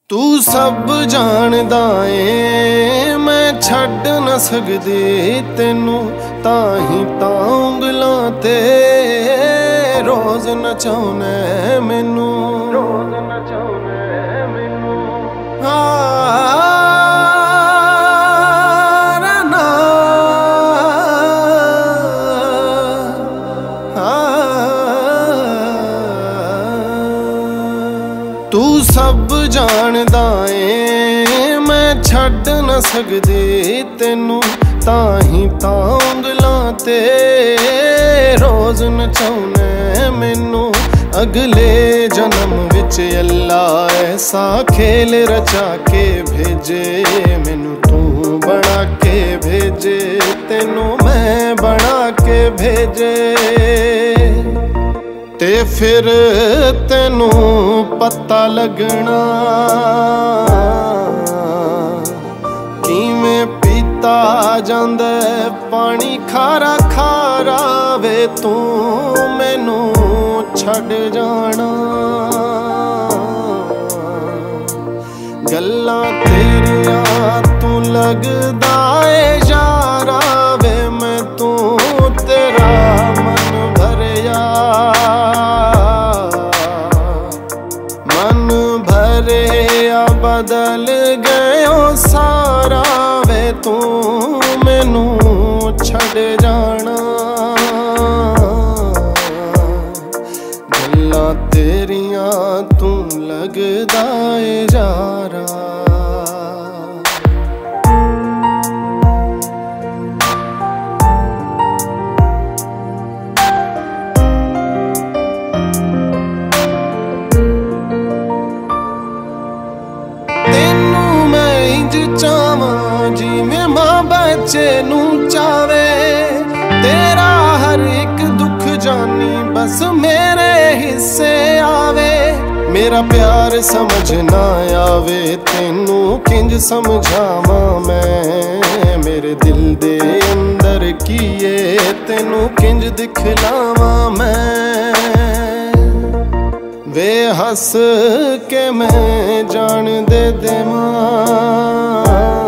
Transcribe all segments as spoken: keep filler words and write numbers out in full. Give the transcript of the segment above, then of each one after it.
तू सब जानदा ए मैं छड्ड न सकदी तेनू, ताही तां उंगलां ते रोज नचाउणे मैनू, रोज नचाउणे मैनू। तू सब जानदा ए मैं छड्ड न सकदी तेनू, ताही तां उंगलां ते रोज नचाउणे मैनू। अगले जन्म विच अल्लाह ऐसा खेल रचा के भेजे मैनू, तू बना के भेजे तेनू मैं बना के भेजे। ते फिर तेनू पता लगना किवें पीता जांदा पानी खारा खारा वे, तू मैनू छड्ड जाना। गल्लां तेरियां तू लगदा ए यारा वे, मैं तू तेरा मन भरिया, मन भरिया बदल गयो सारा वे, तू मैनू छड्ड जाना। गल्लां तेरियां तू लगदा ए यारा। चावां जिवें मां बच्चे नू चावे, तेरा हर एक दुख जानी बस मेरे हिस्से आवे। मेरा प्यार समझ ना आवे तेनू किंज समझावां मैं, मेरे दिल दे अंदर कीए तेनू किंज दिखलावां मैं। वे हस के मैं जान दे देवां,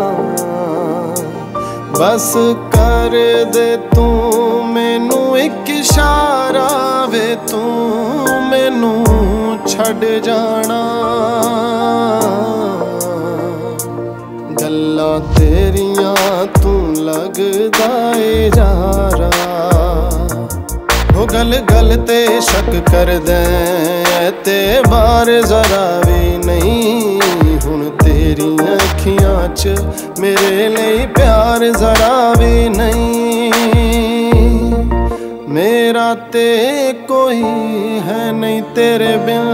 बस कर दे तू मैनू एक इशारा वे, तू मैनू छड्ड जाना। गल्लां तेरियां तू लगदा ए यारा। हो गल गल ते शक कर दे ते बार जरा भी नहीं, हुण तेरियां अखियां च मेरे लिए प्यार जरा भी नहीं। मेरा ते कोई है नहीं तेरे बिन,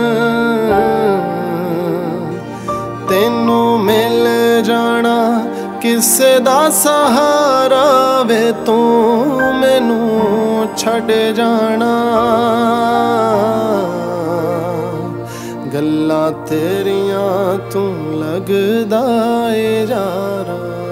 तेनू मिल जाना किसे दा सहारा वे, तू मैनू छड्ड जाना। गल्लां तेरियां तू लगदा ए यारा।